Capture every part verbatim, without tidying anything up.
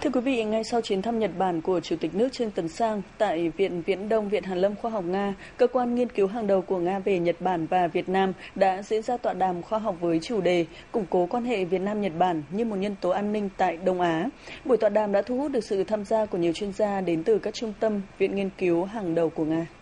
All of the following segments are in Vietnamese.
Thưa quý vị, ngay sau chuyến thăm Nhật Bản của Chủ tịch nước Trương Tấn Sang tại Viện Viễn Đông, Viện Hàn lâm Khoa học Nga, cơ quan nghiên cứu hàng đầu của Nga về Nhật Bản và Việt Nam đã diễn ra tọa đàm khoa học với chủ đề củng cố quan hệ Việt Nam-Nhật Bản như một nhân tố an ninh tại Đông Á. Buổi tọa đàm đã thu hút được sự tham gia của nhiều chuyên gia đến từ các trung tâm, viện nghiên cứu hàng đầu của Nga.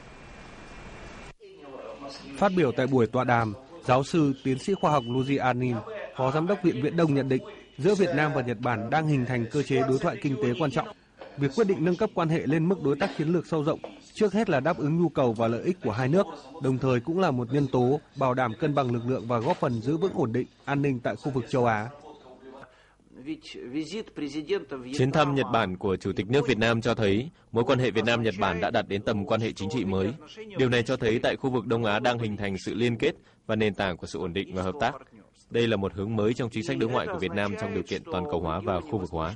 Phát biểu tại buổi tọa đàm, giáo sư tiến sĩ khoa học Luigi Anin, Phó Giám đốc Viện Viễn Đông nhận định, giữa Việt Nam và Nhật Bản đang hình thành cơ chế đối thoại kinh tế quan trọng. Việc quyết định nâng cấp quan hệ lên mức đối tác chiến lược sâu rộng, trước hết là đáp ứng nhu cầu và lợi ích của hai nước, đồng thời cũng là một nhân tố bảo đảm cân bằng lực lượng và góp phần giữ vững ổn định, an ninh tại khu vực châu Á. Chuyến thăm Nhật Bản của Chủ tịch nước Việt Nam cho thấy mối quan hệ Việt Nam-Nhật Bản đã đạt đến tầm quan hệ chính trị mới. Điều này cho thấy tại khu vực Đông Á đang hình thành sự liên kết và nền tảng của sự ổn định và hợp tác. Đây là một hướng mới trong chính sách đối ngoại của Việt Nam trong điều kiện toàn cầu hóa và khu vực hóa.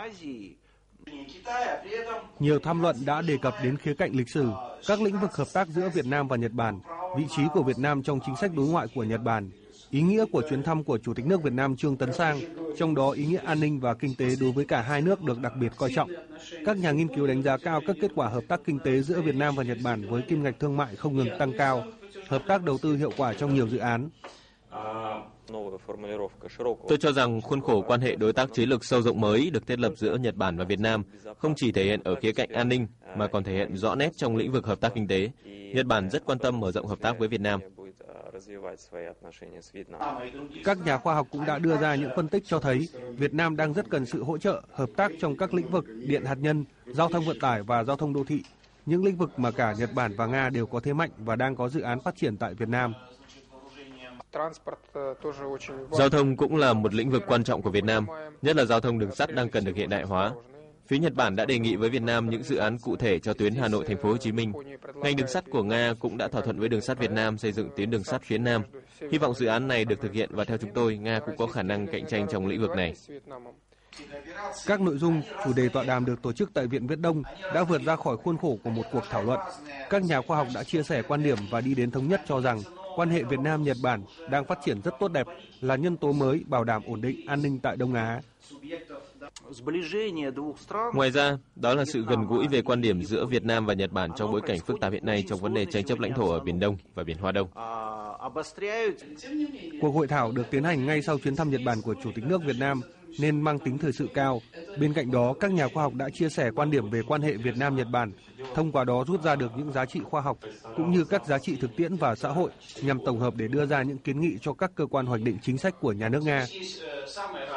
Nhiều tham luận đã đề cập đến khía cạnh lịch sử, các lĩnh vực hợp tác giữa Việt Nam và Nhật Bản, vị trí của Việt Nam trong chính sách đối ngoại của Nhật Bản, ý nghĩa của chuyến thăm của Chủ tịch nước Việt Nam Trương Tấn Sang, trong đó ý nghĩa an ninh và kinh tế đối với cả hai nước được đặc biệt coi trọng. Các nhà nghiên cứu đánh giá cao các kết quả hợp tác kinh tế giữa Việt Nam và Nhật Bản với kim ngạch thương mại không ngừng tăng cao, hợp tác đầu tư hiệu quả trong nhiều dự án. Tôi cho rằng khuôn khổ quan hệ đối tác chiến lược sâu rộng mới được thiết lập giữa Nhật Bản và Việt Nam không chỉ thể hiện ở khía cạnh an ninh mà còn thể hiện rõ nét trong lĩnh vực hợp tác kinh tế. Nhật Bản rất quan tâm mở rộng hợp tác với Việt Nam. Các nhà khoa học cũng đã đưa ra những phân tích cho thấy Việt Nam đang rất cần sự hỗ trợ, hợp tác trong các lĩnh vực điện hạt nhân, giao thông vận tải và giao thông đô thị, những lĩnh vực mà cả Nhật Bản và Nga đều có thế mạnh và đang có dự án phát triển tại Việt Nam. Giao thông cũng là một lĩnh vực quan trọng của Việt Nam, nhất là giao thông đường sắt đang cần được hiện đại hóa. Phía Nhật Bản đã đề nghị với Việt Nam những dự án cụ thể cho tuyến Hà Nội Thành phố Hồ Chí Minh. Ngành đường sắt của Nga cũng đã thỏa thuận với đường sắt Việt Nam xây dựng tuyến đường sắt phía Nam. Hy vọng dự án này được thực hiện và theo chúng tôi, Nga cũng có khả năng cạnh tranh trong lĩnh vực này. Các nội dung, chủ đề tọa đàm được tổ chức tại Viện Viễn Đông đã vượt ra khỏi khuôn khổ của một cuộc thảo luận. Các nhà khoa học đã chia sẻ quan điểm và đi đến thống nhất cho rằng quan hệ Việt Nam-Nhật Bản đang phát triển rất tốt đẹp, là nhân tố mới bảo đảm ổn định an ninh tại Đông Á. Ngoài ra, đó là sự gần gũi về quan điểm giữa Việt Nam và Nhật Bản trong bối cảnh phức tạp hiện nay trong vấn đề tranh chấp lãnh thổ ở Biển Đông và Biển Hoa Đông. Cuộc hội thảo được tiến hành ngay sau chuyến thăm Nhật Bản của Chủ tịch nước Việt Nam nên mang tính thời sự cao. Bên cạnh đó, các nhà khoa học đã chia sẻ quan điểm về quan hệ Việt Nam-Nhật Bản, thông qua đó rút ra được những giá trị khoa học cũng như các giá trị thực tiễn và xã hội nhằm tổng hợp để đưa ra những kiến nghị cho các cơ quan hoạch định chính sách của nhà nước Nga.